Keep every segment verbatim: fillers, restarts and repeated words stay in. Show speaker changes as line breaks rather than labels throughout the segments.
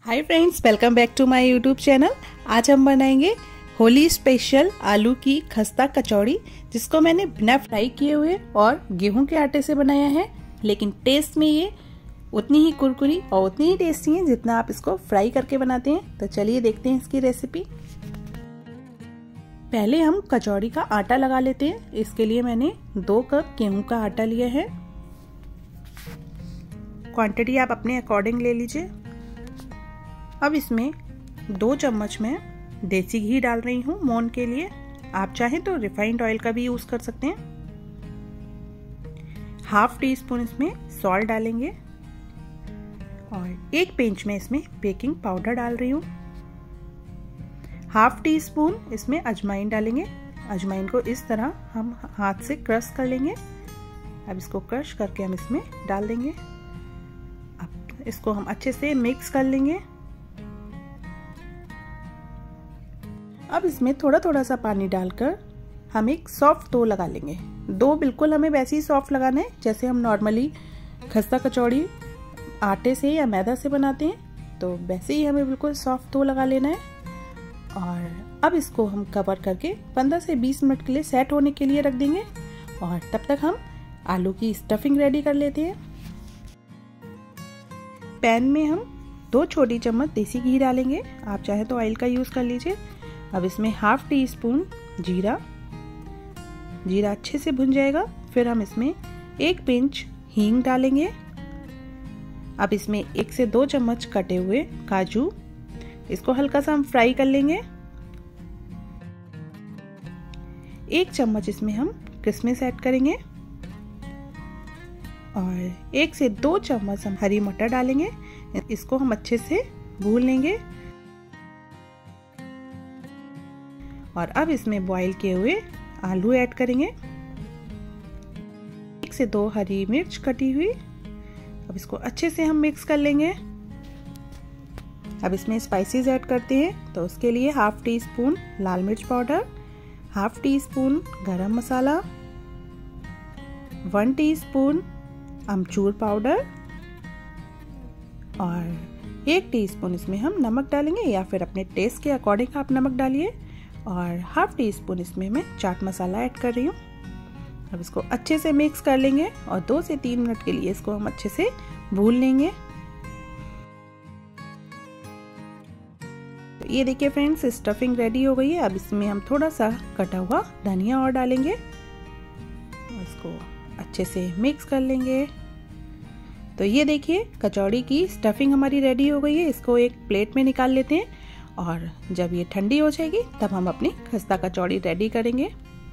Hi friends, welcome back to my YouTube channel. आज हम बनाएंगे होली स्पेशल आलू की खस्ता कचौड़ी, जिसको मैंने बिना फ्राई किए हुए और गेहूं के आटे से बनाया है। लेकिन टेस्ट में ये उतनी ही कुरकुरी और उतनी ही टेस्टी है जितना आप इसको फ्राई करके बनाते हैं। तो चलिए देखते हैं इसकी रेसिपी। पहले हम कचौड़ी का आटा लगा लेते हैं। इसके लिए मैंने दो कप गेहूं का आटा लिया है। क्वांटिटी आप अपने अकॉर्डिंग ले लीजिए। अब इसमें दो चम्मच में देसी घी डाल रही हूँ मोहन के लिए। आप चाहें तो रिफाइंड ऑयल का भी यूज कर सकते हैं। हाफ टी स्पून इसमें सॉल्ट डालेंगे और एक पिंच में इसमें बेकिंग पाउडर डाल रही हूँ। हाफ टी स्पून इसमें अजवाइन डालेंगे। अजवाइन को इस तरह हम हाथ से क्रश कर लेंगे। अब इसको क्रश करके हम इसमें डाल देंगे। अब इसको हम अच्छे से मिक्स कर लेंगे। अब इसमें थोड़ा थोड़ा सा पानी डालकर हम एक सॉफ्ट डो लगा लेंगे। डो बिल्कुल हमें वैसे ही सॉफ्ट लगाना है जैसे हम नॉर्मली खस्ता कचौड़ी आटे से या मैदा से बनाते हैं, तो वैसे ही हमें बिल्कुल सॉफ्ट डो लगा लेना है। और अब इसको हम कवर करके पंद्रह से बीस मिनट के लिए सेट होने के लिए रख देंगे। और तब तक हम आलू की स्टफिंग रेडी कर लेते हैं। पैन में हम दो छोटी चम्मच देसी घी डालेंगे। आप चाहे तो ऑयल का यूज कर लीजिए। अब इसमें हाफ टी स्पून जीरा जीरा अच्छे से भुन जाएगा। फिर हम इसमें एक पिंच हींग डालेंगे। अब इसमें एक से दो चम्मच कटे हुए काजू, इसको हल्का सा हम फ्राई कर लेंगे। एक चम्मच इसमें हम किशमिश ऐड करेंगे और एक से दो चम्मच हम हरी मटर डालेंगे। इसको हम अच्छे से भून लेंगे। और अब इसमें बॉईल किए हुए आलू ऐड करेंगे। एक से दो हरी मिर्च कटी हुई। अब इसको अच्छे से हम मिक्स कर लेंगे। अब इसमें स्पाइसेस ऐड करते हैं। तो उसके लिए हाफ टी स्पून लाल मिर्च powder, half teaspoon garam masala, one teaspoon amchur powder और एक टीस्पून इसमें हम नमक डालेंगे, या फिर अपने टेस्ट के अकॉर्डिंग आप नमक डालिए। और हाफ टी स्पून इसमें मैं चाट मसाला ऐड कर रही हूँ। अब इसको अच्छे से मिक्स कर लेंगे और दो से तीन मिनट के लिए इसको हम अच्छे से भून लेंगे। तो ये देखिए फ्रेंड्स, स्टफिंग रेडी हो गई है। अब इसमें हम थोड़ा सा कटा हुआ धनिया और डालेंगे और इसको अच्छे से मिक्स कर लेंगे। तो ये देखिए कचौड़ी की स्टफिंग हमारी रेडी हो गई है। इसको एक प्लेट में निकाल लेते हैं और जब ये ठंडी हो जाएगी तब हम अपनी खस्ता कचौड़ी रेडी करेंगे।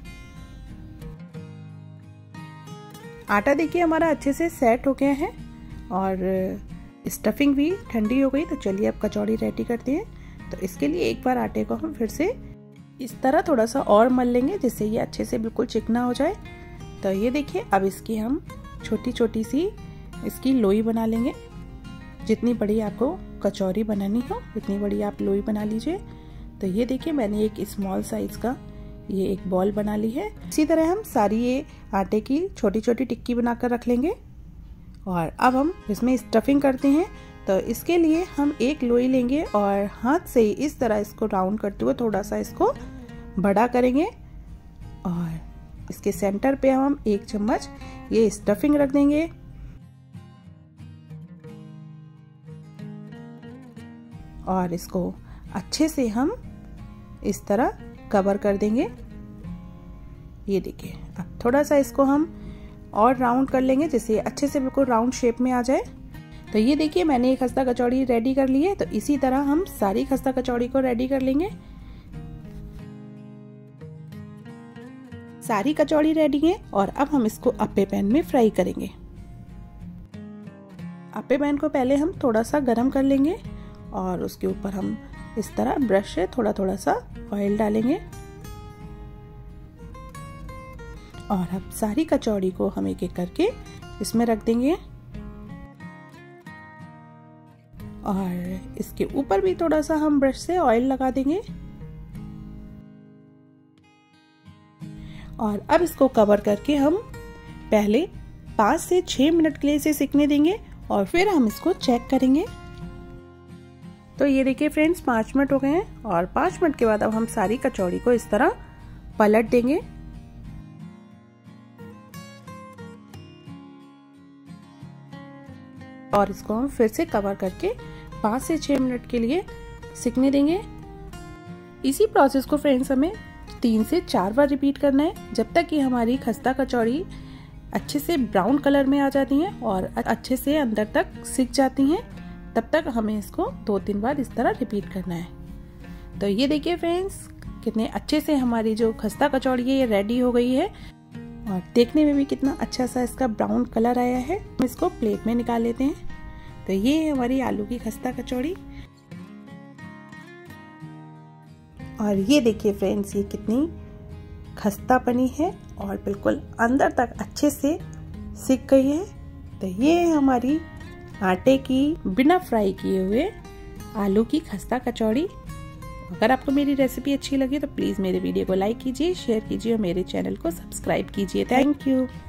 आटा देखिए हमारा अच्छे से सेट हो गया है और स्टफिंग भी ठंडी हो गई। तो चलिए अब कचौड़ी रेडी करते हैं। तो इसके लिए एक बार आटे को हम फिर से इस तरह थोड़ा सा और मल लेंगे, जिससे ये अच्छे से बिल्कुल चिकना हो जाए। तो ये देखिए अब इसकी हम छोटी छोटी सी इसकी लोई बना लेंगे। जितनी बड़ी आपको कचौरी बनानी हो उतनी बड़ी आप लोई बना लीजिए। तो ये देखिए मैंने एक स्मॉल साइज का ये एक बॉल बना ली है। इसी तरह हम सारी ये आटे की छोटी छोटी टिक्की बनाकर रख लेंगे। और अब हम इसमें स्टफिंग करते हैं। तो इसके लिए हम एक लोई लेंगे और हाथ से इस तरह इसको राउंड करते हुए थोड़ा सा इसको बड़ा करेंगे और इसके सेंटर पे हम एक चम्मच ये स्टफिंग रख देंगे। और इसको अच्छे से हम इस तरह कवर कर देंगे। ये देखिए अब थोड़ा सा इसको हम और राउंड कर लेंगे, जिससे अच्छे से बिल्कुल राउंड शेप में आ जाए। तो ये देखिए मैंने एक खस्ता कचौड़ी रेडी कर ली है। तो इसी तरह हम सारी खस्ता कचौड़ी को रेडी कर लेंगे। सारी कचौड़ी रेडी है और अब हम इसको अप्पे पैन में फ्राई करेंगे। अप्पे पैन को पहले हम थोड़ा सा गरम कर लेंगे और उसके ऊपर हम इस तरह ब्रश से थोड़ा थोड़ा सा ऑयल डालेंगे। और अब सारी कचौड़ी को हम एक एक करके इसमें रख देंगे और इसके ऊपर भी थोड़ा सा हम ब्रश से ऑयल लगा देंगे। और अब इसको कवर करके हम पहले पाँच से छह मिनट के लिए इसे सिकने देंगे और फिर हम इसको चेक करेंगे। तो ये देखिए फ्रेंड्स, पाँच मिनट हो गए हैं और पाँच मिनट के बाद अब हम सारी कचौड़ी को इस तरह पलट देंगे। और इसको हम फिर से कवर करके पाँच से छह मिनट के लिए सिकने देंगे। इसी प्रोसेस को फ्रेंड्स हमें तीन से चार बार रिपीट करना है, जब तक कि हमारी खस्ता कचौड़ी अच्छे से ब्राउन कलर में आ जाती हैं और अच्छे से अंदर तक सिक जाती हैं। तब तक हमें इसको दो तीन बार इस तरह रिपीट करना है। तो ये देखिए फ्रेंड्स, कितने अच्छे से हमारी जो खस्ता कचौड़ी है ये रेडी हो गई है और देखने में भी कितना अच्छा सा इसका ब्राउन कलर आया है। हम इसको प्लेट में निकाल लेते हैं। तो ये है हमारी आलू की खस्ता कचौड़ी। और ये देखिए फ्रेंड्स, ये कितनी खस्ता बनी है और बिल्कुल अंदर तक अच्छे से सिक गई है। तो ये है हमारी आटे की बिना फ्राई किए हुए आलू की खस्ता कचौड़ी। अगर आपको मेरी रेसिपी अच्छी लगी तो प्लीज़ मेरे वीडियो को लाइक कीजिए, शेयर कीजिए और मेरे चैनल को सब्सक्राइब कीजिए। Thank you.